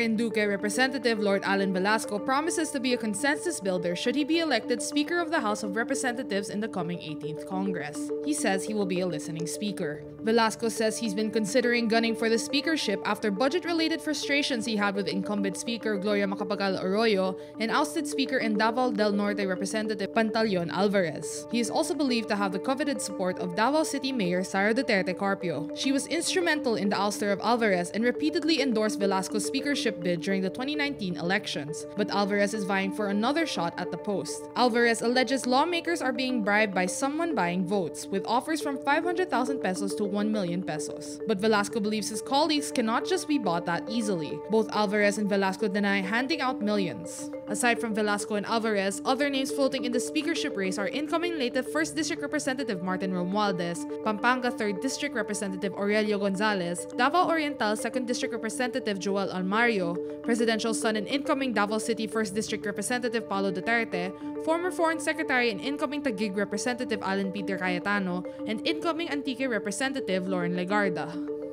Marinduque Representative Lord Alan Velasco promises to be a consensus builder should he be elected Speaker of the House of Representatives in the coming 18th Congress. He says he will be a listening speaker. Velasco says he's been considering gunning for the speakership after budget-related frustrations he had with incumbent Speaker Gloria Macapagal Arroyo and ousted Speaker in Davao del Norte Representative Pantaleon Alvarez. He is also believed to have the coveted support of Davao City Mayor Sara Duterte Carpio. She was instrumental in the ouster of Alvarez and repeatedly endorsed Velasco's speakership bid during the 2019 elections. But Alvarez is vying for another shot at the post. Alvarez alleges lawmakers are being bribed by someone buying votes, with offers from 500,000 pesos to 1 million pesos. But Velasco believes his colleagues cannot just be bought that easily. Both Alvarez and Velasco deny handing out millions. Aside from Velasco and Alvarez, other names floating in the speakership race are incoming Leyte 1st District Representative Martin Romualdez, Pampanga 3rd District Representative Aurelio Gonzalez, Davao Oriental 2nd District Representative Joel Almario, presidential son and incoming Davao City 1st District Representative Paulo Duterte, former Foreign Secretary and incoming Taguig Representative Alan Peter Cayetano, and incoming Antique Representative Lauren Legarda.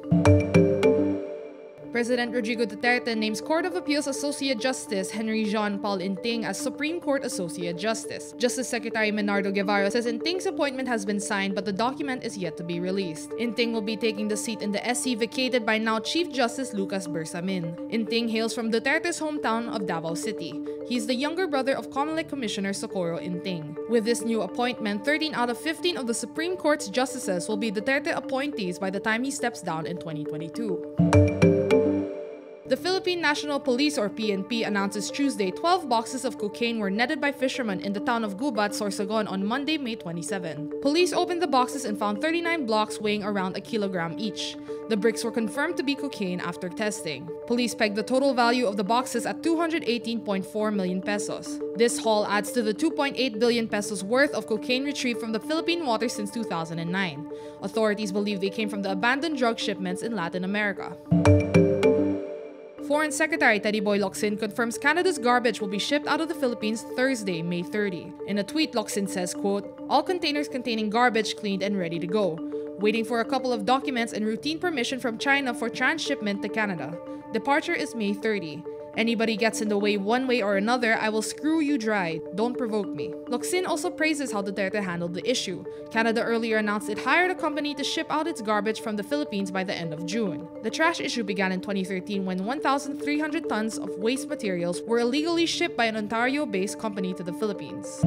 President Rodrigo Duterte names Court of Appeals Associate Justice Henry Jean Paul Inting as Supreme Court Associate Justice. Justice Secretary Menardo Guevara says Inting's appointment has been signed but the document is yet to be released. Inting will be taking the seat in the SC vacated by now Chief Justice Lucas Bersamin. Inting hails from Duterte's hometown of Davao City. He is the younger brother of Comelec Commissioner Socorro Inting. With this new appointment, 13 out of 15 of the Supreme Court's justices will be Duterte appointees by the time he steps down in 2022. The Philippine National Police or PNP announces Tuesday 12 boxes of cocaine were netted by fishermen in the town of Gubat, Sorsogon on Monday, May 27. Police opened the boxes and found 39 blocks weighing around a kilogram each. The bricks were confirmed to be cocaine after testing. Police pegged the total value of the boxes at 218.4 million pesos. This haul adds to the 2.8 billion pesos worth of cocaine retrieved from the Philippine waters since 2009. Authorities believe they came from the abandoned drug shipments in Latin America. Foreign Secretary Teddy Boy Locsin confirms Canada's garbage will be shipped out of the Philippines Thursday, May 30. In a tweet, Locsin says, quote, "All containers containing garbage cleaned and ready to go. Waiting for a couple of documents and routine permission from China for transshipment to Canada. Departure is May 30. Anybody gets in the way one way or another, I will screw you dry. Don't provoke me." Locsin also praises how Duterte handled the issue. Canada earlier announced it hired a company to ship out its garbage from the Philippines by the end of June. The trash issue began in 2013 when 1,300 tons of waste materials were illegally shipped by an Ontario-based company to the Philippines.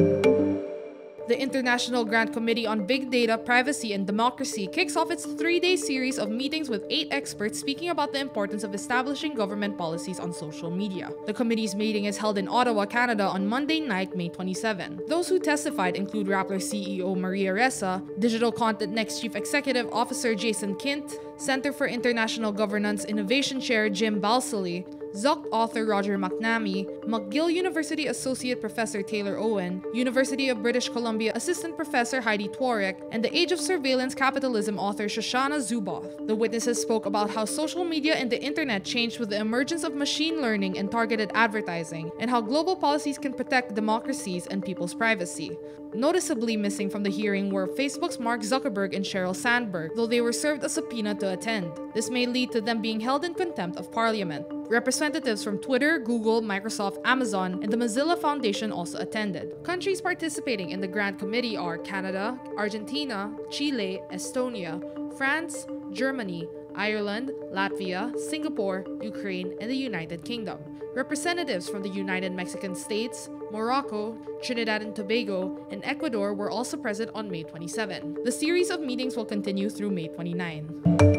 The International Grant Committee on Big Data, Privacy, and Democracy kicks off its 3-day series of meetings with 8 experts speaking about the importance of establishing government policies on social media. The committee's meeting is held in Ottawa, Canada on Monday night, May 27. Those who testified include Rappler CEO Maria Ressa, Digital Content Next Chief Executive Officer Jason Kint, Center for International Governance Innovation Chair Jim Balsillie, Zuck author Roger McNamee, McGill University Associate Professor Taylor Owen, University of British Columbia Assistant Professor Heidi Tworek, and The Age of Surveillance Capitalism author Shoshana Zuboff. The witnesses spoke about how social media and the internet changed with the emergence of machine learning and targeted advertising, and how global policies can protect democracies and people's privacy. Noticeably missing from the hearing were Facebook's Mark Zuckerberg and Sheryl Sandberg, though they were served a subpoena to attend. This may lead to them being held in contempt of Parliament. Representatives from Twitter, Google, Microsoft, Amazon, and the Mozilla Foundation also attended. Countries participating in the grant committee are Canada, Argentina, Chile, Estonia, France, Germany, Ireland, Latvia, Singapore, Ukraine, and the United Kingdom. Representatives from the United Mexican States, Morocco, Trinidad and Tobago, and Ecuador were also present on May 27. The series of meetings will continue through May 29.